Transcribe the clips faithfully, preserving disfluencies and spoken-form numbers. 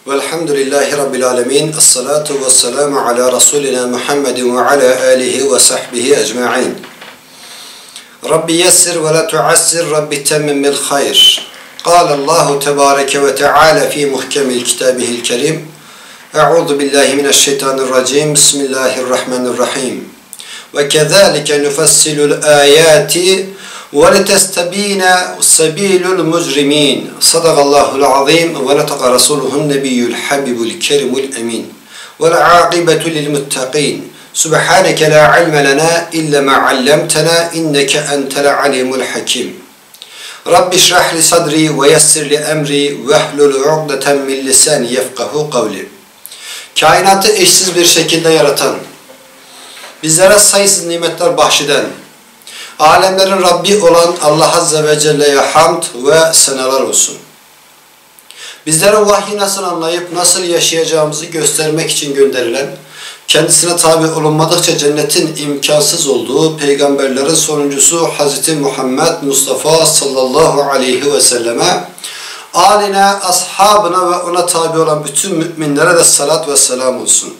Velhamdülillahi Rabbil alemin. Esselatu vesselamu ala Resulina Muhammedin ve ala alihi ve sahbihi ecma'in. Rabbi yessir ve la tuassir, Rabbi temmimil hayr. Kâle Allahu tebâreke ve teâlâ fî muhkemil kitâbihil kerim. Eûzu billahi mineşşeytanirracim. Bismillahirrahmanirrahim. Ve kezâlike nufessilul âyâti ve letestabîne sebîlul mujrimîn. Sadakallahul azîm ve netaka rasûluhun nebiyyül habibul kerimul emîn. Ve l'âqibetu lil muttakîn. Subhaneke la ilme lena illa ma allamtana inneke entel alimul hakim. Rabbi şrah li sadri ve yessir li emri ve hlul uqdeten min lisani yefkahu kavli. Kainatı eşsiz bir şekilde yaratan, bizlere sayısız nimetler bahşeden, alemlerin Rabbi olan Allah Azze ve Celle'ye hamd ve senalar olsun. Bizlere vahyi nasıl anlayıp nasıl yaşayacağımızı göstermek için gönderilen, kendisine tabi olunmadıkça cennetin imkansız olduğu peygamberlerin sonuncusu Hazreti Muhammed Mustafa sallallahu aleyhi ve selleme, âline, ashabına ve ona tabi olan bütün müminlere de salat ve selam olsun.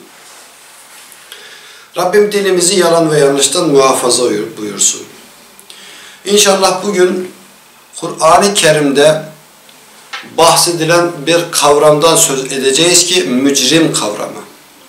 Rabbim dilimizi yalan ve yanlıştan muhafaza buyursun. İnşallah bugün Kur'an-ı Kerim'de bahsedilen bir kavramdan söz edeceğiz ki mücrim kavramı.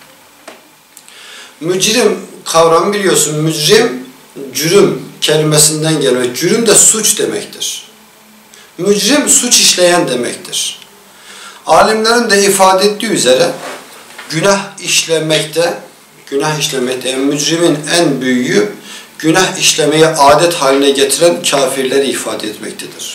Mücrim kavramı biliyorsun. Mücrim, cürüm kelimesinden geliyor. Cürüm de suç demektir. Mücrim suç işleyen demektir. Alimlerin de ifade ettiği üzere günah işlemekte, günah işlemekte yani mücrimin en büyüğü günah işlemeyi adet haline getiren kafirleri ifade etmektedir.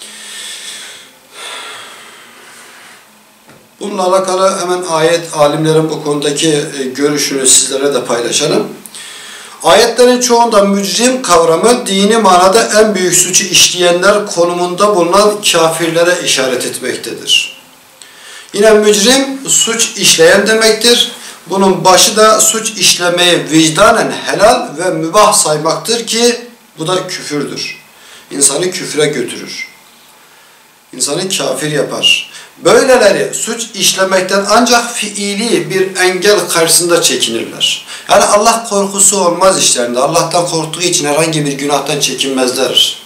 Bununla alakalı hemen ayet, alimlerin bu konudaki görüşünü sizlere de paylaşalım. Ayetlerin çoğunda mücrim kavramı dini manada en büyük suçu işleyenler konumunda bulunan kafirlere işaret etmektedir. Yine mücrim suç işleyen demektir. Bunun başı da suç işlemeyi vicdanen helal ve mübah saymaktır ki bu da küfürdür. İnsanı küfre götürür. İnsanı kafir yapar. Böyleleri suç işlemekten ancak fiili bir engel karşısında çekinirler. Yani Allah korkusu olmaz işlerinde. Allah'tan korktuğu için herhangi bir günahtan çekinmezler.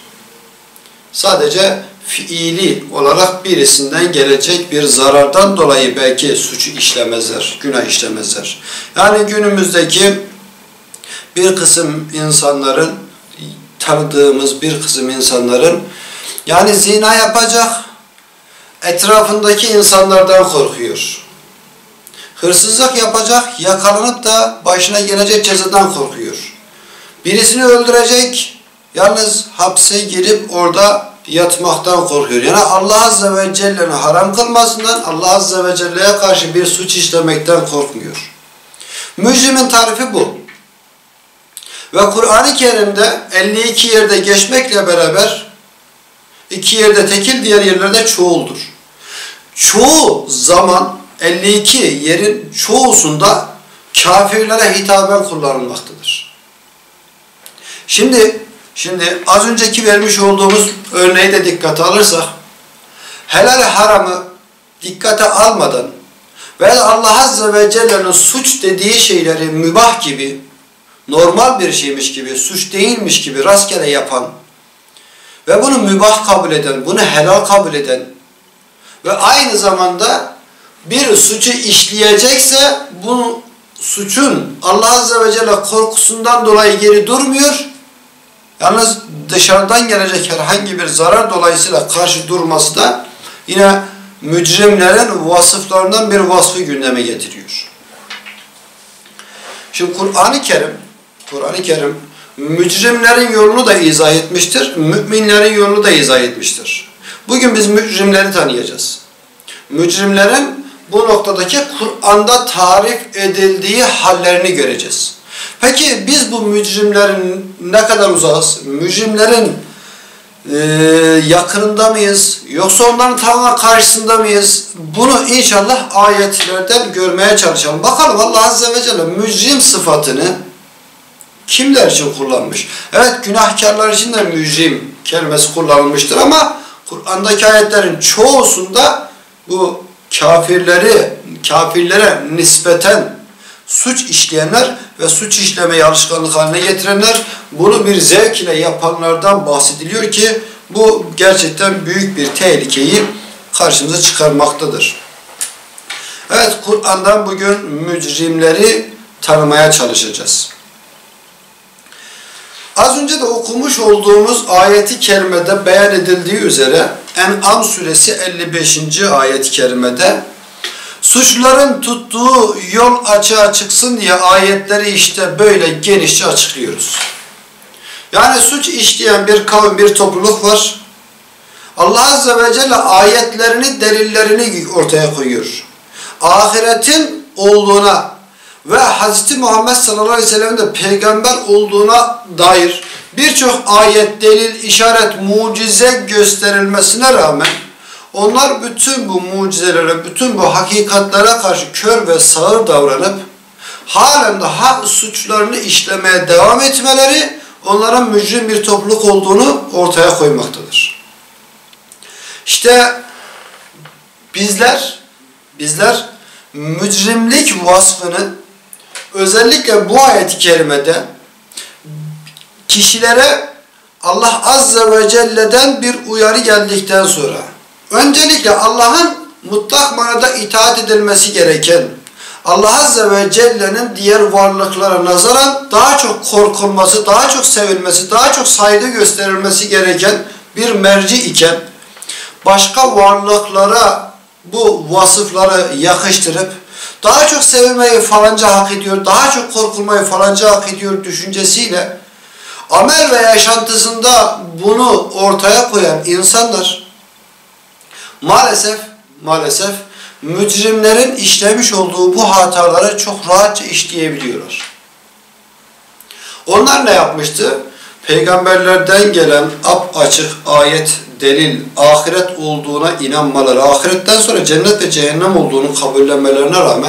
Sadece fiili olarak birisinden gelecek bir zarardan dolayı belki suçu işlemezler, günah işlemezler. Yani günümüzdeki bir kısım insanların, tanıdığımız bir kısım insanların yani zina yapacak, etrafındaki insanlardan korkuyor. Hırsızlık yapacak, yakalanıp da başına gelecek cezadan korkuyor. Birisini öldürecek, yalnız hapse girip orada yatmaktan korkuyor. Yani Allah Azze ve Celle'nin haram kılmasından, Allah Azze ve Celle'ye karşı bir suç işlemekten korkmuyor. Mücrimin tarifi bu. Ve Kur'an-ı Kerim'de elli iki yerde geçmekle beraber iki yerde tekil, diğer yerlerde çoğuldur. Çoğu zaman elli iki yerin çoğusunda kafirlere hitaben kullanılmaktadır. Şimdi Şimdi az önceki vermiş olduğumuz örneği de dikkate alırsak, helal haramı dikkate almadan veya Allah Azze ve Celle'nin suç dediği şeyleri mübah gibi, normal bir şeymiş gibi, suç değilmiş gibi rastgele yapan ve bunu mübah kabul eden, bunu helal kabul eden ve aynı zamanda bir suçu işleyecekse bu suçun Allah Azze ve Celle korkusundan dolayı geri durmuyor. Yalnız dışarıdan gelecek herhangi bir zarar dolayısıyla karşı durması da yine mücrimlerin vasıflarından bir vasfı gündeme getiriyor. Şimdi Kur'an-ı Kerim, Kur'an-ı Kerim mücrimlerin yolunu da izah etmiştir, müminlerin yolunu da izah etmiştir. Bugün biz mücrimleri tanıyacağız. Mücrimlerin bu noktadaki Kur'an'da tarif edildiği hallerini göreceğiz. Peki biz bu mücrimlerin ne kadar uzağız? Mücrimlerin e, yakınında mıyız? Yoksa onların tamamen karşısında mıyız? Bunu inşallah ayetlerden görmeye çalışalım. Bakalım Allah Azze ve Celle mücrim sıfatını kimler için kullanmış? Evet, günahkarlar için de mücrim kelimesi kullanılmıştır ama Kur'an'daki ayetlerin çoğusunda bu kafirleri, kafirlere nispeten suç işleyenler ve suç işlemeyi alışkanlık haline getirenler, bunu bir zevk ile yapanlardan bahsediliyor ki bu gerçekten büyük bir tehlikeyi karşımıza çıkarmaktadır. Evet, Kur'an'dan bugün mücrimleri tanımaya çalışacağız. Az önce de okumuş olduğumuz ayeti kerimede beyan edildiği üzere En'am suresi elli beşinci ayet-i kerimede suçluların tuttuğu yol açığa çıksın diye ayetleri işte böyle genişçe açıklıyoruz. Yani suç işleyen bir kavim, bir topluluk var. Allah Azze ve Celle ayetlerini, delillerini ortaya koyuyor. Ahiretin olduğuna ve Hz. Muhammed sallallahu aleyhi ve sellem'in de peygamber olduğuna dair birçok ayet, delil, işaret, mucize gösterilmesine rağmen onlar bütün bu mucizelere, bütün bu hakikatlere karşı kör ve sağır davranıp halen de hak suçlarını işlemeye devam etmeleri onların mücrim bir topluluk olduğunu ortaya koymaktadır. İşte bizler, bizler mücrimlik vasfını özellikle bu ayet-i kerimede kişilere Allah Azze ve Celle'den bir uyarı geldikten sonra öncelikle Allah'ın mutlak manada itaat edilmesi gereken, Allah Azze ve Celle'nin diğer varlıklara nazaran daha çok korkulması, daha çok sevilmesi, daha çok saygı gösterilmesi gereken bir merci iken başka varlıklara bu vasıfları yakıştırıp daha çok sevilmeyi falanca hak ediyor, daha çok korkulmayı falanca hak ediyor düşüncesiyle amel ve yaşantısında bunu ortaya koyan insanlar maalesef maalesef mücrimlerin işlemiş olduğu bu hataları çok rahatça işleyebiliyorlar. Onlar ne yapmıştı? Peygamberlerden gelen apaçık ayet, delil, ahiret olduğuna inanmaları, ahiretten sonra cennet ve cehennem olduğunu kabullenmelerine rağmen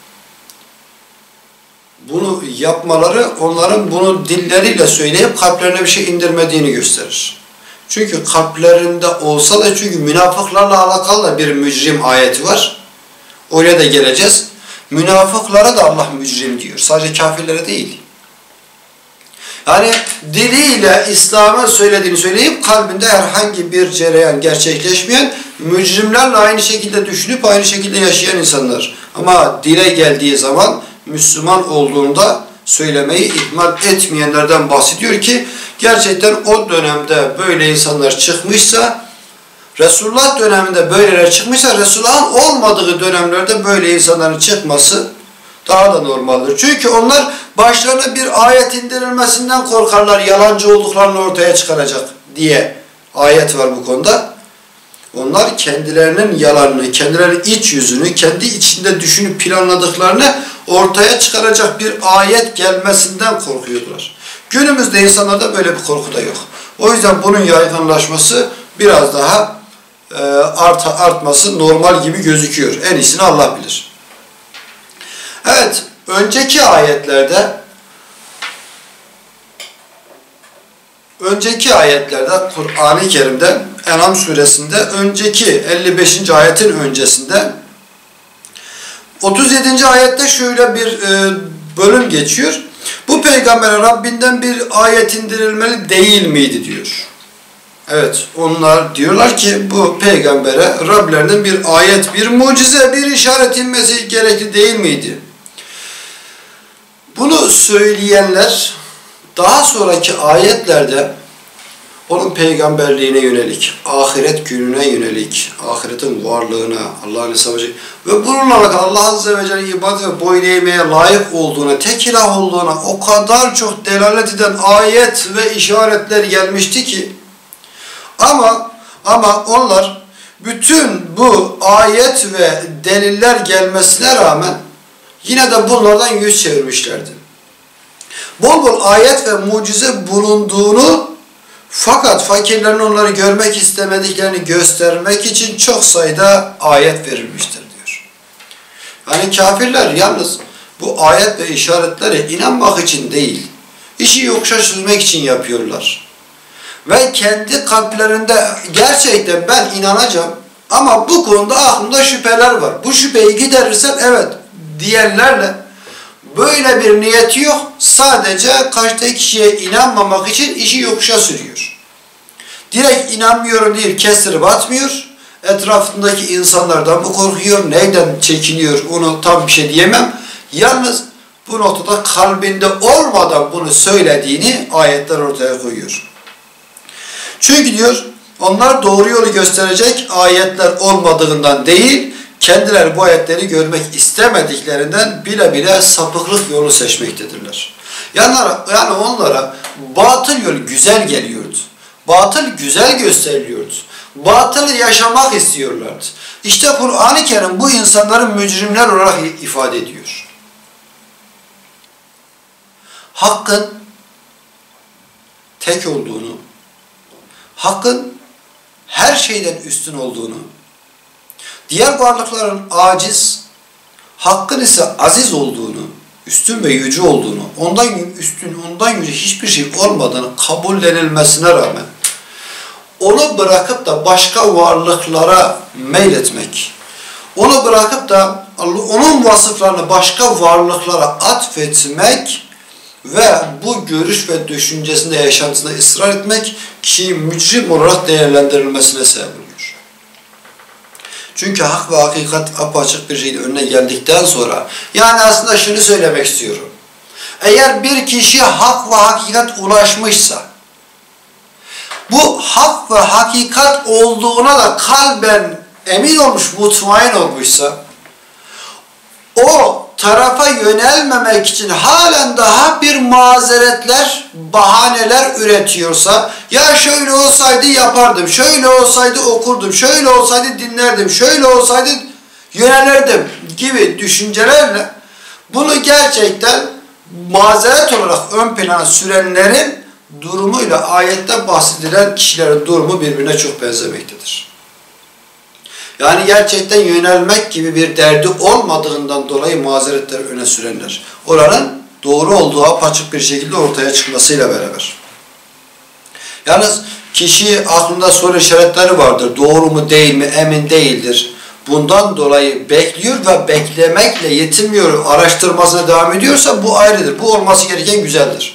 bunu yapmaları onların bunu dilleriyle söyleyip kalplerine bir şey indirmediğini gösterir. Çünkü kalplerinde olsa da, çünkü münafıklarla alakalı da bir mücrim ayeti var. Oraya da geleceğiz. Münafıklara da Allah mücrim diyor. Sadece kafirlere değil. Yani diliyle İslam'ın söylediğini söyleyip kalbinde herhangi bir cereyan gerçekleşmeyen, mücrimlerle aynı şekilde düşünüp aynı şekilde yaşayan insanlar. Ama dile geldiği zaman Müslüman olduğunda söylemeyi ihmal etmeyenlerden bahsediyor ki gerçekten o dönemde böyle insanlar çıkmışsa, Resulullah döneminde böyleler çıkmışsa, Resulullah'ın olmadığı dönemlerde böyle insanların çıkması daha da normaldir. Çünkü onlar başlarına bir ayet indirilmesinden korkarlar, yalancı olduklarını ortaya çıkaracak diye ayet var bu konuda. Onlar kendilerinin yalanını, kendilerinin iç yüzünü, kendi içinde düşünüp planladıklarını ortaya çıkaracak bir ayet gelmesinden korkuyorlar. Günümüzde insanlarda böyle bir korku da yok. O yüzden bunun yaygınlaşması biraz daha e, art, artması normal gibi gözüküyor. En iyisini Allah bilir. Evet, önceki ayetlerde önceki ayetlerde Kur'an-ı Kerim'de En'am suresinde önceki elli beşinci ayetin öncesinde otuz yedinci ayette şöyle bir e, bölüm geçiyor. Bu peygambere Rabbinden bir ayet indirilmeli değil miydi diyor. Evet, onlar diyorlar ki bu peygambere Rablerinden bir ayet, bir mucize, bir işaret inmesi gerekli değil miydi? Bunu söyleyenler daha sonraki ayetlerde onun peygamberliğine yönelik, ahiret gününe yönelik, ahiretin varlığına, Allah'ın hesabı ve bununla alakalı Allah Azze ve Celle ibadet ve boyun eğmeye layık olduğuna, tek ilah olduğuna o kadar çok delalet eden ayet ve işaretler gelmişti ki ama ama onlar bütün bu ayet ve deliller gelmesine rağmen yine de bunlardan yüz çevirmişlerdi. Bol bol ayet ve mucize bulunduğunu, fakat fakirlerin onları görmek istemediklerini göstermek için çok sayıda ayet verilmiştir diyor. Yani kafirler yalnız bu ayet ve işaretlere inanmak için değil, işi yokuşa sürmek için yapıyorlar. Ve kendi kalplerinde gerçekten ben inanacağım Ama bu konuda aklımda şüpheler var. Bu şüpheyi giderirsen evet diyenlerle böyle bir niyeti yok. Sadece karşıdaki kişiye inanmamak için işi yokuşa sürüyor. Direkt inanmıyorum değil, kestirip atmıyor. Etrafındaki insanlardan mı korkuyor, neyden çekiniyor onu tam bir şey diyemem. Yalnız bu noktada kalbinde olmadan bunu söylediğini ayetler ortaya koyuyor. Çünkü diyor, onlar doğru yolu gösterecek ayetler olmadığından değil, kendileri bu ayetleri görmek istemediklerinden bile bile sapıklık yolu seçmektedirler. Yani, yani onlara batıl yol güzel geliyordu. Batıl güzel gösteriliyordu. Batılı yaşamak istiyorlardı. İşte Kur'an-ı Kerim bu insanların mücrimler olarak ifade ediyor. Hakkın tek olduğunu, hakkın her şeyden üstün olduğunu, diğer varlıkların aciz, hakkın ise aziz olduğunu, üstün ve yüce olduğunu, ondan üstün, ondan yüce hiçbir şey olmadığını kabullenilmesine rağmen onu bırakıp da başka varlıklara meyletmek, onu bırakıp da onun vasıflarını başka varlıklara atfetmek ve bu görüş ve düşüncesinde, yaşantısında ısrar etmek kişiyi mücrim olarak değerlendirilmesine sebep oluyor. Çünkü hak ve hakikat apaçık bir şekilde önüne geldikten sonra, yani aslında şunu söylemek istiyorum. Eğer bir kişi hak ve hakikat ulaşmışsa, bu hak ve hakikat olduğuna da kalben emin olmuş, mutmain olmuşsa, o tarafa yönelmemek için halen daha bir mazeretler, bahaneler üretiyorsa, ya şöyle olsaydı yapardım, şöyle olsaydı okurdum, şöyle olsaydı dinlerdim, şöyle olsaydı yönelirdim gibi düşüncelerle bunu gerçekten mazeret olarak ön plana sürenlerin durumuyla ayette bahsedilen kişilerin durumu birbirine çok benzemektedir. Yani gerçekten yönelmek gibi bir derdi olmadığından dolayı mazeretleri öne sürenler. Oranın doğru olduğu apaçık bir şekilde ortaya çıkmasıyla beraber. Yalnız kişi aklında soru işaretleri vardır. Doğru mu değil mi emin değildir. Bundan dolayı bekliyor ve beklemekle yetinmiyor, araştırmasına devam ediyorsa bu ayrıdır. Bu olması gereken güzeldir.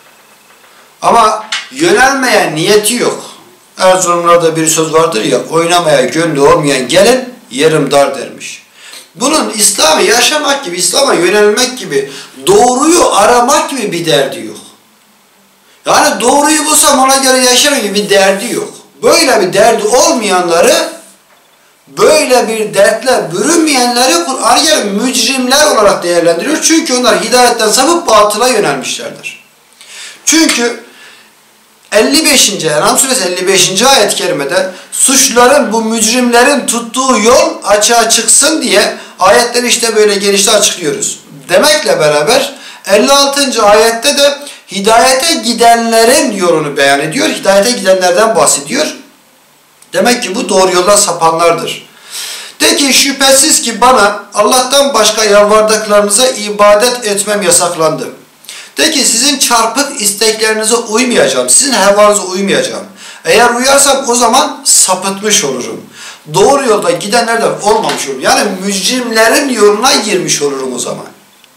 Ama yönelmeye niyeti yok. Erzurumlarda bir söz vardır ya, oynamaya gönlü olmayan gelin yerim dar dermiş. Bunun İslam'ı yaşamak gibi, İslam'a yönelmek gibi, doğruyu aramak gibi bir derdi yok. Yani doğruyu bulsam ona göre yaşarım gibi bir derdi yok. Böyle bir derdi olmayanları, böyle bir dertle bürünmeyenleri Kur'an-ı Kerim mücrimler olarak değerlendiriyor. Çünkü onlar hidayetten sapıp batıla yönelmişlerdir. Çünkü elli beşinci En'am suresi elli beşinci ayet-i kerimede suçların, bu mücrimlerin tuttuğu yol açığa çıksın diye ayetleri işte böyle genişte açıklıyoruz. Demekle beraber elli altıncı ayette de hidayete gidenlerin yolunu beyan ediyor. Hidayete gidenlerden bahsediyor. Demek ki bu doğru yoldan sapanlardır. De ki şüphesiz ki bana Allah'tan başka yalvardıklarınıza ibadet etmem yasaklandı. De ki sizin çarpık isteklerinize uymayacağım. Sizin hevanıza uymayacağım. Eğer uyarsam o zaman sapıtmış olurum. Doğru yolda gidenlerden olmamış olurum. Yani mücrimlerin yoluna girmiş olurum o zaman.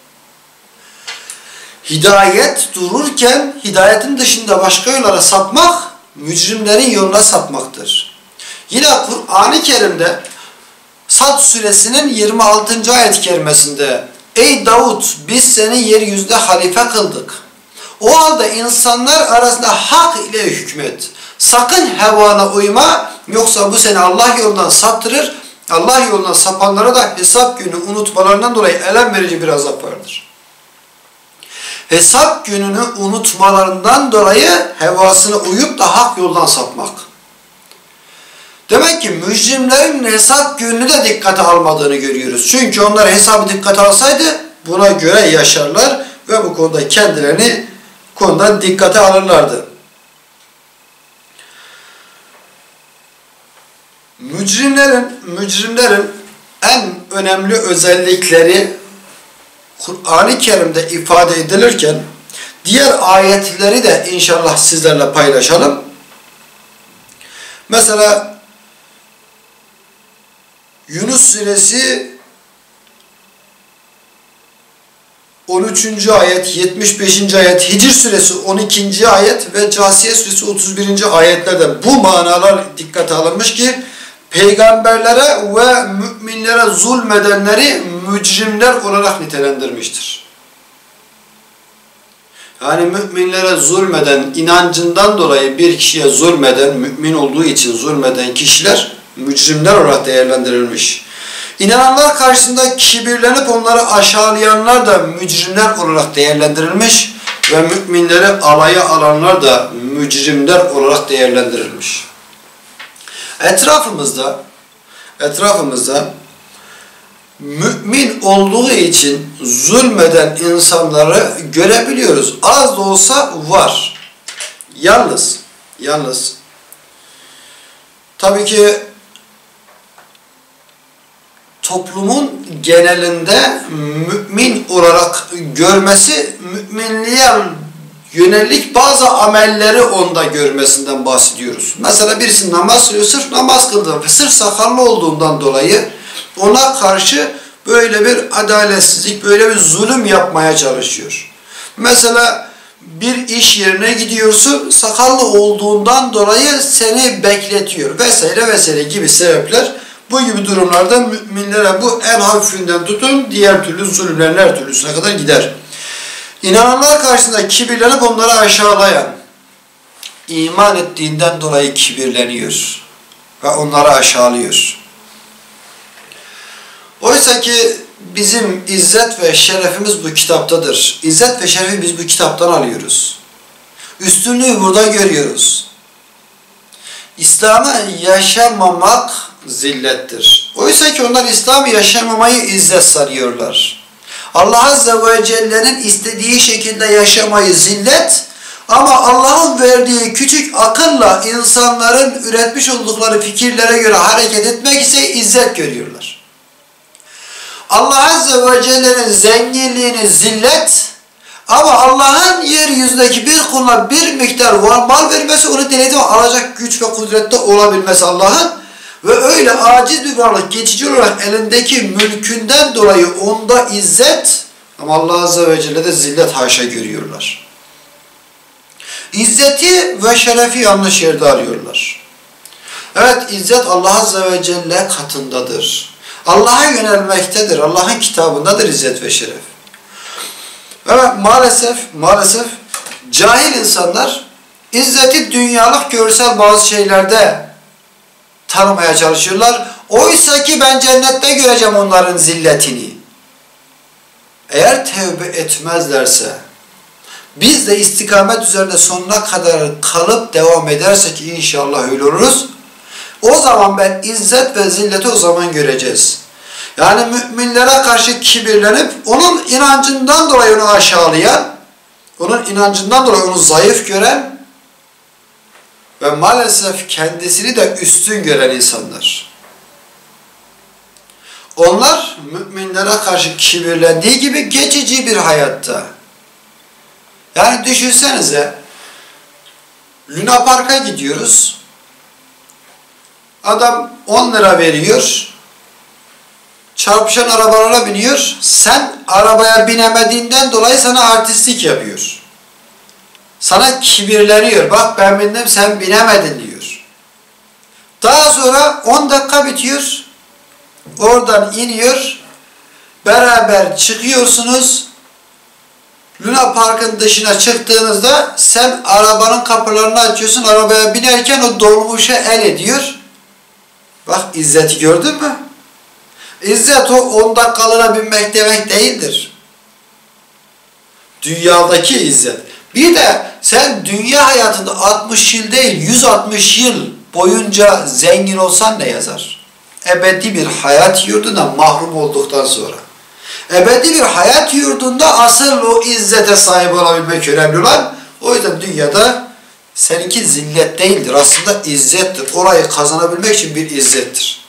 Hidayet dururken hidayetin dışında başka yollara sapmak mücrimlerin yoluna sapmaktır. Yine Kur'an-ı Kerim'de Sad suresinin yirmi altıncı ayet-i kerimesinde ey Davud biz seni yeryüzünde halife kıldık. O halde insanlar arasında hak ile hükmet. Sakın hevana uyma yoksa bu seni Allah yolundan saptırır. Allah yolundan sapanlara da hesap günü unutmalarından dolayı elem verici bir azap vardır. Hesap gününü unutmalarından dolayı hevasına uyup da hak yoldan sapmak. Demek ki mücrimlerin hesap gününü de dikkate almadığını görüyoruz. Çünkü onlar hesabı dikkate alsaydı buna göre yaşarlar ve bu konuda kendilerini konudan dikkate alırlardı. Mücrimlerin, mücrimlerin en önemli özellikleri Kur'an-ı Kerim'de ifade edilirken diğer ayetleri de inşallah sizlerle paylaşalım. Mesela Yunus suresi on üçüncü ayet, yetmiş beşinci ayet, Hicr suresi on ikinci ayet ve Câsiye suresi otuz birinci ayetlerden bu manalar dikkate alınmış ki peygamberlere ve müminlere zulmedenleri mücrimler olarak nitelendirmiştir. Yani müminlere zulmeden, inancından dolayı bir kişiye zulmeden, mümin olduğu için zulmeden kişiler mücrimler olarak değerlendirilmiş. İnananlar karşısında kibirlenip onları aşağılayanlar da mücrimler olarak değerlendirilmiş ve müminleri alaya alanlar da mücrimler olarak değerlendirilmiş. Etrafımızda, etrafımızda mümin olduğu için zulmeden insanları görebiliyoruz. Az da olsa var. Yalnız, yalnız tabii ki toplumun genelinde mümin olarak görmesi, müminliğe yönelik bazı amelleri onda görmesinden bahsediyoruz. Mesela birisi namaz kılıyor, sırf namaz kıldığı ve sırf sakallı olduğundan dolayı ona karşı böyle bir adaletsizlik, böyle bir zulüm yapmaya çalışıyor. Mesela bir iş yerine gidiyorsun, sakallı olduğundan dolayı seni bekletiyor vesaire vesaire gibi sebepler. Bu gibi durumlarda müminlere bu en hafifinden tutun, diğer türlü zulümlerin her türlüsüne kadar gider. İnananlar karşısında kibirlenip onları aşağılayan, iman ettiğinden dolayı kibirleniyor ve onları aşağılıyor. Oysa ki bizim izzet ve şerefimiz bu kitaptadır. İzzet ve şerefi biz bu kitaptan alıyoruz. Üstünlüğü burada görüyoruz. İslam'ı yaşamamak zillettir. Oysa ki onlar İslam'ı yaşamamayı izzet sanıyorlar. Allah Azze ve Celle'nin istediği şekilde yaşamayı zillet, ama Allah'ın verdiği küçük akılla insanların üretmiş oldukları fikirlere göre hareket etmek ise izzet görüyorlar. Allah Azze ve Celle'nin zenginliğini zillet, ama Allah'ın yeryüzündeki bir kuluna bir miktar mal vermesi, onu denetime alacak güç ve kudrette olabilmesi Allah'ın, ve öyle aciz bir varlık geçici olarak elindeki mülkünden dolayı onda izzet, ama Allah Azze ve Celle'de zillet haşa görüyorlar. İzzeti ve şerefi yanlış yerde arıyorlar. Evet, izzet Allah Azze ve Celle katındadır. Allah'a yönelmektedir. Allah'ın kitabındadır izzet ve şeref. Evet, maalesef, maalesef cahil insanlar izzeti dünyalık görsel bazı şeylerde tanımaya çalışıyorlar. Oysa ki ben cennette göreceğim onların zilletini. Eğer tevbe etmezlerse, biz de istikamet üzerinde sonuna kadar kalıp devam edersek inşallah öyle oluruz. O zaman ben izzet ve zilleti o zaman göreceğiz. Yani müminlere karşı kibirlenip onun inancından dolayı onu aşağılayan, onun inancından dolayı onu zayıf gören ve maalesef kendisini de üstün gören insanlar. Onlar müminlere karşı kibirlendiği gibi geçici bir hayatta. Yani düşünsenize, Luna Park'a gidiyoruz. Adam on lira veriyor. Çarpışan arabalara biniyor. Sen arabaya binemediğinden dolayı sana artistlik yapıyor. Sana kibirleniyor. Bak ben bindim, sen binemedin diyor. Daha sonra on dakika bitiyor. Oradan iniyor. Beraber çıkıyorsunuz. Luna Park'ın dışına çıktığınızda sen arabanın kapılarını açıyorsun. Arabaya binerken o dolmuşa el ediyor. Bak izzeti gördün mü? İzzet o on dakikalığına binmek demek değildir. Dünyadaki izzet. Bir de sen dünya hayatında altmış yıl değil yüz altmış yıl boyunca zengin olsan ne yazar? Ebedi bir hayat yurdundan mahrum olduktan sonra. Ebedi bir hayat yurdunda asıl o izzete sahip olabilmek önemli olan. O yüzden dünyada seninki zillet değildir. Aslında izzettir. Orayı kazanabilmek için bir izzettir.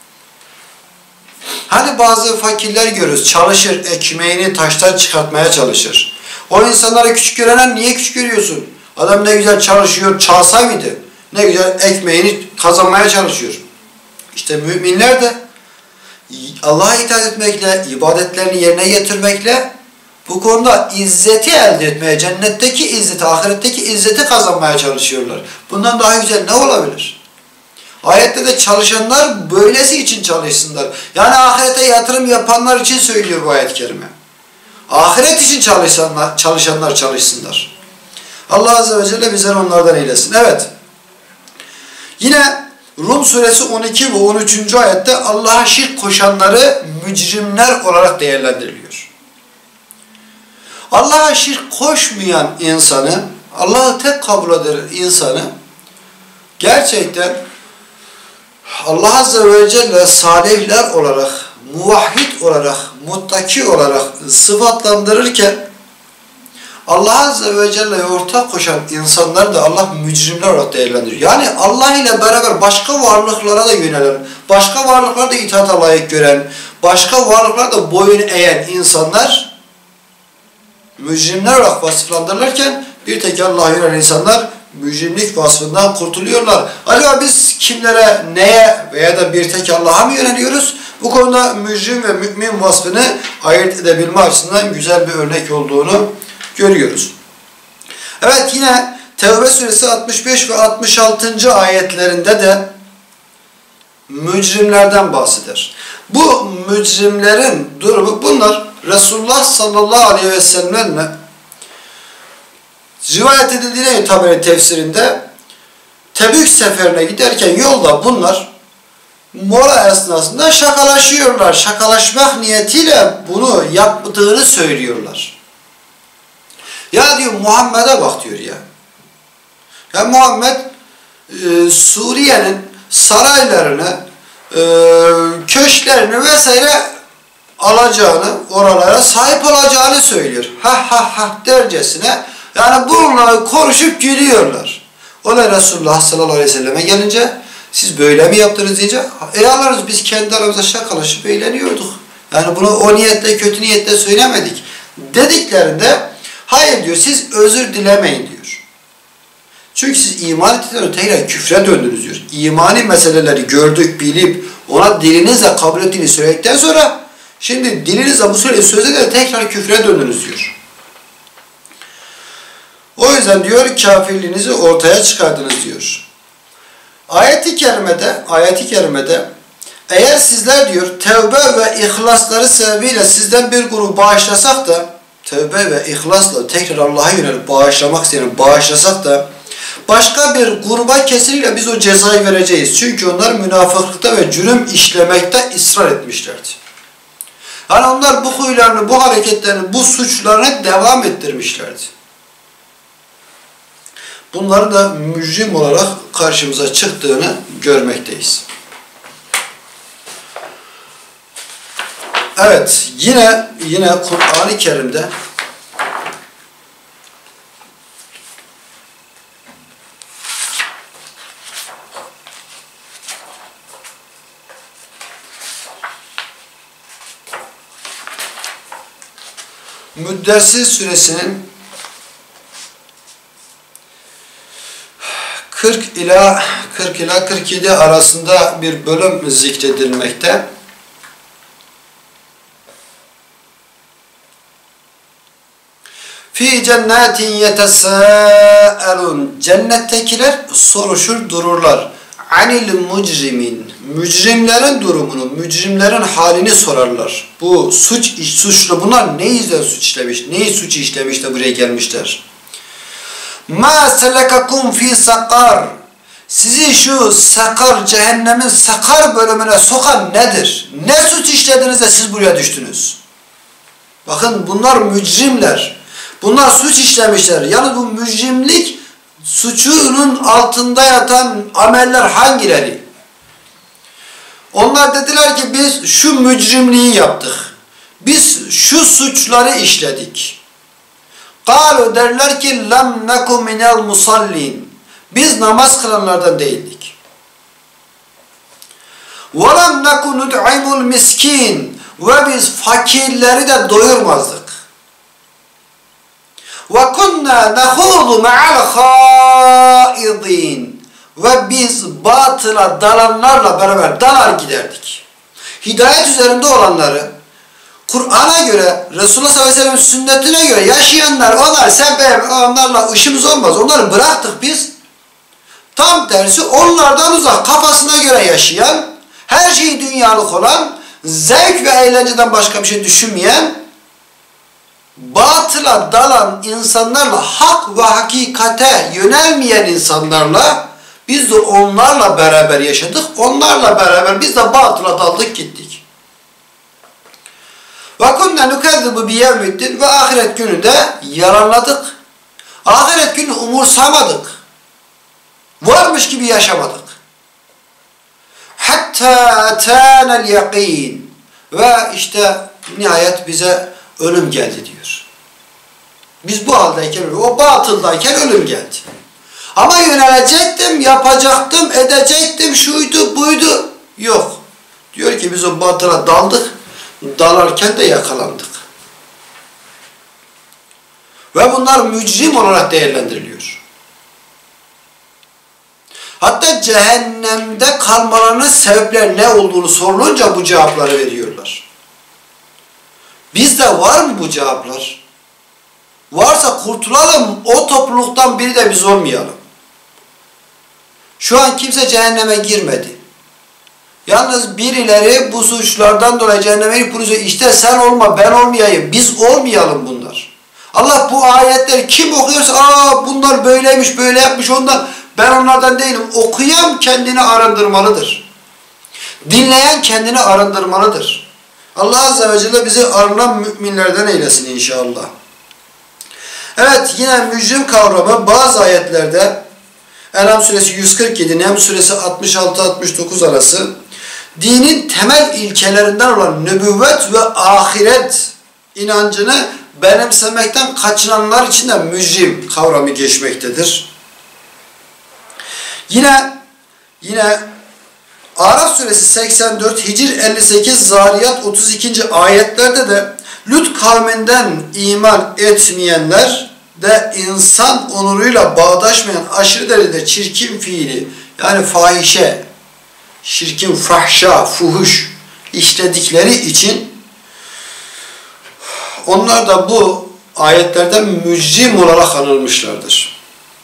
Hani bazı fakirler görürüz. Çalışır, ekmeğini taştan çıkartmaya çalışır. O insanları küçük görenler niye küçük görüyorsun? Adam ne güzel çalışıyor, çalsa mıydı? Ne güzel ekmeğini kazanmaya çalışıyor. İşte müminler de Allah'a itaat etmekle, ibadetlerini yerine getirmekle bu konuda izzeti elde etmeye, cennetteki izzeti, ahiretteki izzeti kazanmaya çalışıyorlar. Bundan daha güzel ne olabilir? Ayette de çalışanlar böylesi için çalışsınlar. Yani ahirete yatırım yapanlar için söylüyor bu ayet-i kerime. Ahiret için çalışanlar, çalışanlar çalışsınlar. Allah Azze ve Celle bizleri onlardan eylesin. Evet. Yine Rum suresi on iki ve on üçüncü ayette Allah'a şirk koşanları mücrimler olarak değerlendiriliyor. Allah'a şirk koşmayan insanı, Allah'ı tek kabul eden insanı gerçekten Allah Azze ve Celle salihler olarak, muvahhid olarak, muttaki olarak sıfatlandırırken Allah Azze ve Celle'ye ortak koşan insanlar da Allah mücrimler olarak değerlendiriyor. Yani Allah ile beraber başka varlıklara da yönelen, başka varlıklara da itaata layık gören, başka varlıklara da boyun eğen insanlar mücrimler olarak vasıflandırılırken bir tek Allah'a yönelen insanlar mücrimlik vasfından kurtuluyorlar. Acaba biz kimlere, neye veya da bir tek Allah'a mı yöneliyoruz? Bu konuda mücrim ve mümin vasfını ayırt edebilme açısından güzel bir örnek olduğunu görüyoruz. Evet, yine Tevbe suresi altmış beş ve altmış altıncı ayetlerinde de mücrimlerden bahseder. Bu mücrimlerin durumu, bunlar Resulullah sallallahu aleyhi ve sellem'le rivayet edildiğine tabiri tefsirinde Tebük seferine giderken yolda bunlar mola esnasında şakalaşıyorlar. Şakalaşmak niyetiyle bunu yaptığını söylüyorlar. Ya diyor, Muhammed'e bak diyor ya. Ya Muhammed e, Suriye'nin saraylarını, e, köşklerini vesaire alacağını, oralara sahip olacağını söylüyor. Ha ha ha dercesine, yani bununla konuşup gülüyorlar. O da Resulullah sallallahu aleyhi ve selleme gelince siz böyle mi yaptınız deyince, e Allah'ız biz kendi aramızda şakalaşıp eğleniyorduk. Yani bunu o niyetle, kötü niyetle söylemedik dediklerinde hayır diyor, siz özür dilemeyin diyor. Çünkü siz iman ettikten tekrar küfre döndünüz diyor. İmani meseleleri gördük, bilip ona dilinizle kabul ettiğini söyledikten sonra şimdi dilinizle bu söylediği sözle de tekrar küfre döndünüz diyor. O yüzden diyor kafirliğinizi ortaya çıkardınız diyor. Ayet-i kerimede, ayet-i kerimede eğer sizler diyor tevbe ve ihlasları sebebiyle sizden bir grubu bağışlasak da, tevbe ve ihlasla tekrar Allah'a yönelip bağışlamak isteyen bağışlasak da başka bir gruba kesinlikle biz o cezayı vereceğiz. Çünkü onlar münafıklıkta ve cürüm işlemekte ısrar etmişlerdi. Yani onlar bu huylarını, bu hareketlerini, bu suçlarını devam ettirmişlerdi. Bunların da mücrim olarak karşımıza çıktığını görmekteyiz. Evet, yine yine Kur'an-ı Kerim'de Müddessir suresinin kırk ila kırk ila kırk yedi arasında bir bölüm zikredilmekte. Fi cennetin yetesâelûn. Cennettekiler soruşur dururlar. Anil mucrimin. Mücrimlerin durumunu, mücrimlerin halini sorarlar. Bu suç suçlu bunlar ne yüzden suç işlemiş? Neyi suç işlemiş de buraya gelmişler? Ma selekakum fi sakar. Sizi şu sakar, cehennemin sakar bölümüne sokan nedir? Ne suç işlediniz de siz buraya düştünüz? Bakın bunlar mücrimler. Bunlar suç işlemişler. Yani bu mücrimlik suçunun altında yatan ameller hangileri? Onlar dediler ki biz şu mücrimliği yaptık. Biz şu suçları işledik. Kalu derler ki lem neku minel musallin. Biz namaz kılanlardan değildik. Ve lem neku nud'imul miskin. Ve biz fakirleri de doyurmazdık. Ve kunna nehudu ma'al haidin. Ve biz batıla dalanlarla beraber dalar giderdik. hidayet üzerinde olanları, Kur'an'a göre, Resulullah sallallahu aleyhi ve sellem sünnetine göre yaşayanlar, onlar sen benim, onlarla işimiz olmaz. Onları bıraktık biz. Tam tersi onlardan uzak, kafasına göre yaşayan, her şeyi dünyalık olan, zevk ve eğlenceden başka bir şey düşünmeyen, batıla dalan insanlarla, hak ve hakikate yönelmeyen insanlarla, biz de onlarla beraber yaşadık. Onlarla beraber biz de batıla daldık gittik. وَكُنَّا نُكَذِّبُ بِيَوْمِ الدِّينِ Ve ahiret günü de yalanladık. Ahiret günü umursamadık. Varmış gibi yaşamadık. Hatta atânel yakîn. Ve işte nihayet bize ölüm geldi diyor. Biz bu haldeyken, o batıldayken ölüm geldi. Ama yönelecektim, yapacaktım, edecektim, şuydu, buydu. Yok. Diyor ki biz o batıla daldık, dalarken de yakalandık. Ve bunlar mücrim olarak değerlendiriliyor. Hatta cehennemde kalmalarının sebepleri ne olduğunu sorulunca bu cevapları veriyorlar. Bizde var mı bu cevaplar? Varsa kurtulalım, o topluluktan biri de biz olmayalım. Şu an kimse cehenneme girmedi. Yalnız birileri bu suçlardan dolayı cehenneme girip bunu söylüyor. İşte sen olma, ben olmayayım, biz olmayalım bunlar. Allah bu ayetleri kim okuyorsa, aa bunlar böyleymiş, böyle yapmış ondan, ben onlardan değilim. Okuyan kendini arındırmalıdır. Dinleyen kendini arındırmalıdır. Allah Azze ve Celle bizi arınan müminlerden eylesin inşallah. Evet, yine mücrim kavramı bazı ayetlerde En'am suresi yüz kırk yedi, Nem suresi altmış altı altmış dokuz arası dinin temel ilkelerinden olan nübüvvet ve ahiret inancını benimsemekten kaçınanlar için de mücrim kavramı geçmektedir. Yine yine Araf suresi seksen dört, Hicr elli sekiz, Zariyat otuz ikinci ayetlerde de Lut kavminden iman etmeyenler de insan onuruyla bağdaşmayan aşırı derecede çirkin fiili, yani fahişe, şirkin, fahşa, fuhuş işledikleri için onlar da bu ayetlerden mücrim olarak anılmışlardır.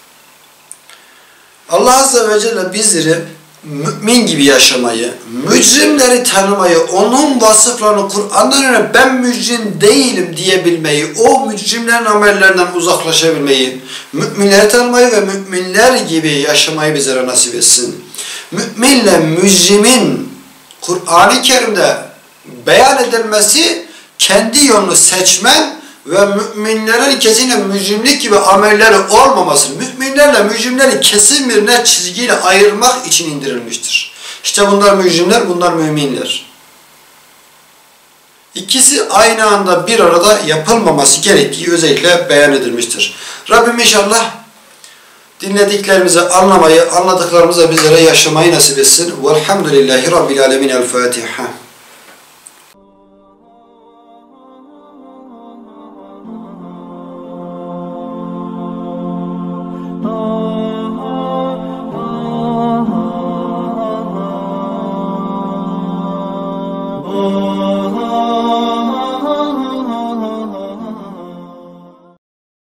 Allah Azze ve Celle bizleri mümin gibi yaşamayı, mücrimleri tanımayı, onun vasıflarını Kur'an'dan öğrenip ben mücrim değilim diyebilmeyi, o mücrimlerin amellerinden uzaklaşabilmeyi, müminleri tanımayı ve müminler gibi yaşamayı bizlere nasip etsin. Müminle mücrimin Kur'an-ı Kerim'de beyan edilmesi, kendi yolunu seçmen ve müminlerin kesinlikle mücrimlik gibi amelleri olmaması, müminlerle mücrimleri kesin bir net çizgiyle ayırmak için indirilmiştir. İşte bunlar mücrimler, bunlar müminler. İkisi aynı anda bir arada yapılmaması gerektiği özellikle beyan edilmiştir. Rabbim inşallah dinlediklerimizi anlamayı, anladıklarımızı bizlere yaşamayı nasip etsin. Velhamdülillahi Rabbil Alemin. El Fatiha.